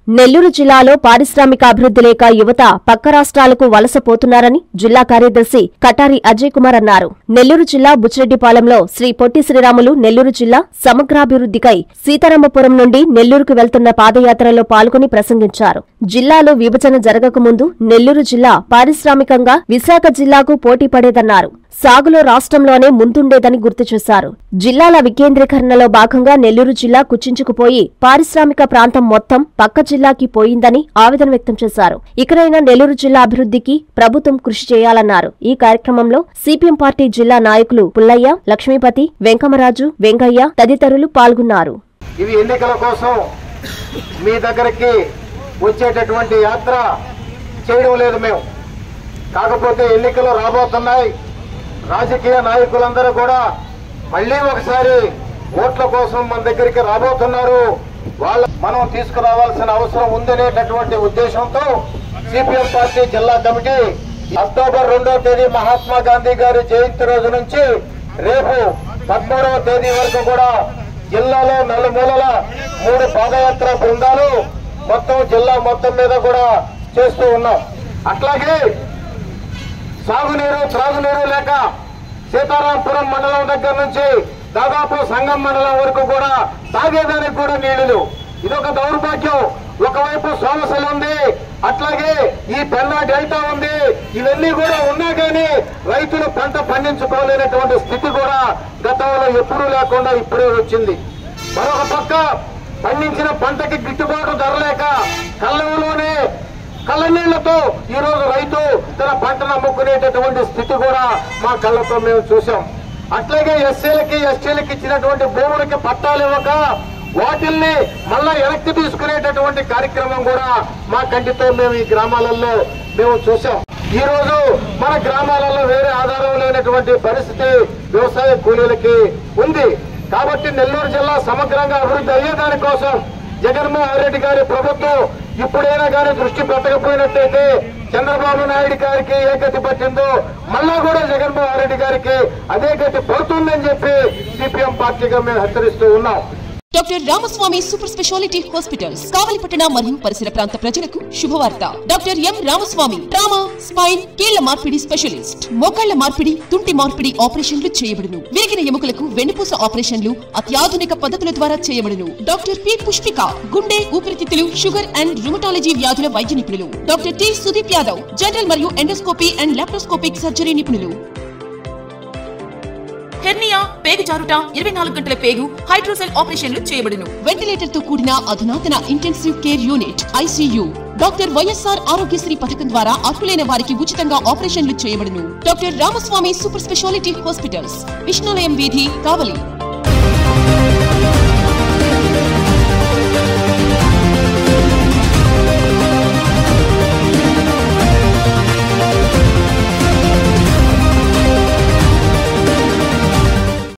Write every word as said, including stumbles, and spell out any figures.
నెల్లూరు జిల్లాలో పారిశ్రామిక అభివృద్ధి లేక యువత పక్క రాష్ట్రాలకు వలసపోతున్నారని జిల్లా కార్యదర్శి కటారి అజయ్ కుమార్ అన్నారు. నెల్లూరు జిల్లా బుచ్చిరెడ్డిపాలెంలో శ్రీ పొట్టి శ్రీరాములు నెల్లూరు జిల్లా సమగ్రాభివృద్ధికై సీతారామపురం నుండి నెల్లూరుకు వెళ్తున్న పాదయాత్రలో పాల్గొని ప్రసంగించారు. జిల్లాలో విభజన జరగకముందు నెల్లూరు జిల్లా పారిశ్రామికంగా విశాఖ జిల్లాకు పోటీ పడేదన్నారు. సాగులో రాష్ట్రంలోనే ముందుండేదని గుర్తు చేశారు. జిల్లాల వికేంద్రీకరణలో భాగంగా నెల్లూరు జిల్లా కుచించుకుపోయి పారిశ్రామిక ప్రాంతం మొత్తం పక్క జిల్లాకి పోయిందని ఆవేదన వ్యక్తం చేశారు. ఇకనైనా నెల్లూరు జిల్లా అభివృద్ధికి ప్రభుత్వం కృషి చేయాలన్నారు. ఈ కార్యక్రమంలో సిపిఎం పార్టీ జిల్లా నాయకులు పుల్లయ్య, లక్ష్మీపతి, వెంకమరాజు, వెంగయ్య తదితరులు పాల్గొన్నారు. ఇవి ఎన్నికల కోసం మీ దగ్గరికి వచ్చేటటువంటి యాత్ర చేయడం లేదు మేము. కాకపోతే ఎన్నికలు రాబోతున్నాయి. రాజకీయ నాయకులందరూ కూడా మళ్లీ ఒకసారి ఓట్ల కోసం మన దగ్గరికి రాబోతున్నారు. వాళ్ళ మనం తీసుకురావాల్సిన అవసరం ఉందనేటటువంటి ఉద్దేశంతో సిపిఎం పార్టీ జిల్లా కమిటీ అక్టోబర్ రెండవ తేదీ మహాత్మా గాంధీ గారి జయంతి రోజు నుంచి రేపు పదమూడవ తేదీ వరకు కూడా జిల్లాలో నలుమూలల మూడు పాదయాత్ర బృందాలు మొత్తం జిల్లా మొత్తం మీద కూడా చేస్తూ ఉన్నాం. అట్లాగే సాగునీరు త్రాగునీరు లేక సీతారాంపురం మండలం దగ్గర నుంచి దాదాపు సంగం మండలం వరకు కూడా తాగేదానికి కూడా నీళ్లు. ఇదొక దౌర్భాగ్యం. ఒకవైపు సోమశిల ఉంది, అట్లాగే ఈ పెన్నా డెల్టా ఉంది. ఇవన్నీ కూడా ఉన్నా కానీ రైతులు పంట పండించుకోలేనటువంటి స్థితి కూడా గతంలో ఎప్పుడూ లేకుండా ఇప్పుడే వచ్చింది. మరొక పక్క పండించిన పంటకి గిట్టుబాటు ధర లేక కళ్ళంలోనే కళ్ళనీళ్లతో ఈ రోజు రైతు తన పంటను అమ్ముకునేటటువంటి స్థితి కూడా మా కళ్ళతో మేము చూసాం. అట్లాగే ఎస్సీలకి ఎస్టీలకి ఇచ్చినటువంటి భూములకి పట్టాలు ఇవ్వక వాటిల్ని మళ్ళా వెనక్కి తీసుకునేటటువంటి కార్యక్రమం కూడా మా కంటితో మేము ఈ గ్రామాలలో మేము చూసాం. ఈ రోజు మన గ్రామాలలో వేరే ఆధారం లేనటువంటి పరిస్థితి వ్యవసాయ కూలీలకి ఉంది. కాబట్టి నెల్లూరు జిల్లా సమగ్రంగా అభివృద్ధి అయ్యేదాని కోసం జగన్మోహన్ రెడ్డి గారి ప్రభుత్వం ఇప్పుడైనా కానీ దృష్టి పెట్టకపోయినట్టయితే చంద్రబాబు నాయుడు గారికి ఏ గతి పట్టిందో మళ్ళా కూడా జగన్మోహన్ రెడ్డి గారికి అదే గతి పడుతుందని చెప్పి సిపిఎం పార్టీగా మేము హెచ్చరిస్తూ ఉన్నాం. Doctor Ramaswamy super speciality hospitals కావలిపట్టణ మరియు పరిసర ప్రాంత ప్రజలకు శుభవార్త. Doctor M Ramaswamy trauma, spine, కీళ్ల మార్పిడి స్పెషలిస్ట్. మోకాళ్ల మార్పిడి, తుంటి మార్పిడి ఆపరేషన్లు చేయబడును. విరిగిన ఎముకలకు వెన్నుపూస ఆపరేషన్లు అత్యాధునిక పద్ధతుల ద్వారా చేయబడును. డాక్టర్ పి పుష్పిక గుండె, ఊపిరితిత్తులు, షుగర్ అండ్ రుమటాలజీ వ్యాధుల వైద్య నిపుణులు. Doctor T Sudeep Yadav general మరియు ఎండోస్కోపీ అండ్ లాప్రోస్కోపిక్ సర్జరీ నిపుణులు. హెర్నియా, పేగు జారుట, ఇరవై నాలుగు గంటల పేగు హైడ్రోసెల్ ఆపరేషన్లు చేయబడును. వెంటిలేటర్ తో కూడిన అధునాతన intensive care unit ICU. Doctor YSR Aarogyasri పథకం ద్వారా అర్హులైన వారికి ఉచితంగా ఆపరేషన్లు చేయబడును. Doctor Ramaswamy super speciality hospitals, Vishnulayam వీధి, కావలి.